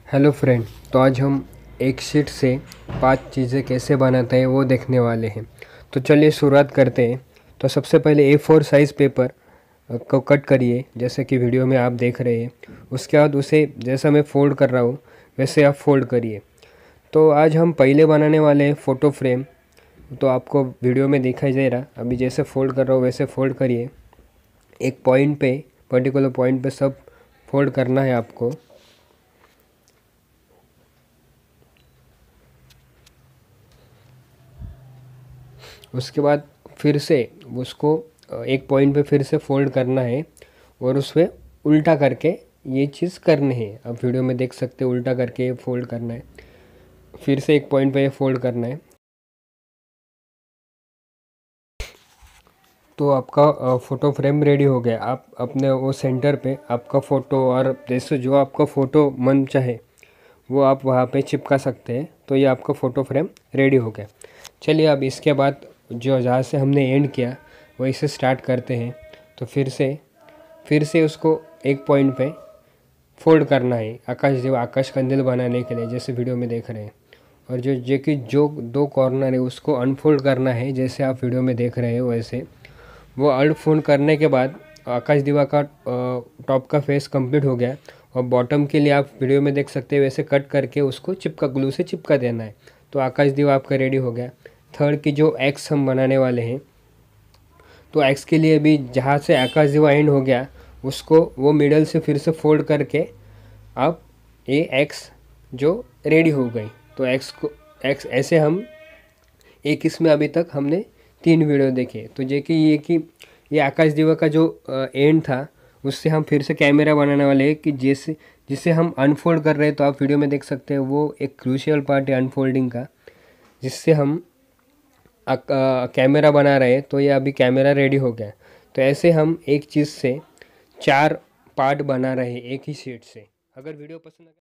Hello friend. तो आज हम एक शीट से 5 चीज़ें कैसे बनाते हैं वो देखने वाले हैं। तो चलिए शुरुआत करते हैं। तो सबसे पहले A4 साइज़ पेपर को कट करिए जैसे कि वीडियो में आप देख रहे हैं। उसके बाद उसे जैसा मैं फ़ोल्ड कर रहा हूँ वैसे आप फ़ोल्ड करिए। तो आज हम पहले बनाने वाले हैं फ़ोटो फ्रेम। तो आपको वीडियो में दिखाई दे रहा, अभी जैसे फ़ोल्ड कर रहा हूँ वैसे फ़ोल्ड करिए। एक पॉइंट पे, पर्टिकुलर पॉइंट पे सब फोल्ड करना है आपको। उसके बाद फिर से उसको एक पॉइंट पे फिर से फोल्ड करना है और उस पर उल्टा करके ये चीज़ करनी है। अब वीडियो में देख सकते हैं उल्टा करके फोल्ड करना है, फिर से एक पॉइंट पे फोल्ड करना है। तो आपका फ़ोटो फ्रेम रेडी हो गया। आप अपने वो सेंटर पे आपका फ़ोटो और जैसे जो आपका फ़ोटो मन चाहे वो आप वहाँ पे चिपका सकते हैं। तो ये आपका फ़ोटो फ्रेम रेडी हो गया। चलिए अब इसके बाद जो जहाँ से हमने एंड किया वहीं से स्टार्ट करते हैं। तो फिर से उसको एक पॉइंट पे फोल्ड करना है आकाश कंदील बनाने के लिए, जैसे वीडियो में देख रहे हैं। और जो दो कॉर्नर है उसको अनफोल्ड करना है जैसे आप वीडियो में देख रहे हो वैसे। वो अनफोल्ड करने के बाद आकाश दीवा का टॉप का फेस कंप्लीट हो गया। और बॉटम के लिए आप वीडियो में देख सकते हैं वैसे कट करके उसको ग्लू से चिपका देना है। तो आकाश दीवा आपका रेडी हो गया। थर्ड की जो एक्स हम बनाने वाले हैं, तो एक्स के लिए भी जहाँ से आकाश दीवा एंड हो गया उसको वो मिडल से फिर से फोल्ड करके आप ये एक्स जो रेडी हो गई। तो एक्स ऐसे हम एक इसमें अभी तक हमने 3 वीडियो देखे। तो ये आकाश दीवा का जो एंड था उससे हम फिर से कैमरा बनाने वाले हैं कि जिसे हम अनफोल्ड कर रहे हैं। तो आप वीडियो में देख सकते हैं वो एक क्रूशियल पार्ट है अनफोल्डिंग का, जिससे हम कैमरा बना रहे हैं। तो ये अभी कैमरा रेडी हो गया। तो ऐसे हम एक चीज़ से 4 पार्ट बना रहे हैं एक ही शीट से। अगर वीडियो पसंद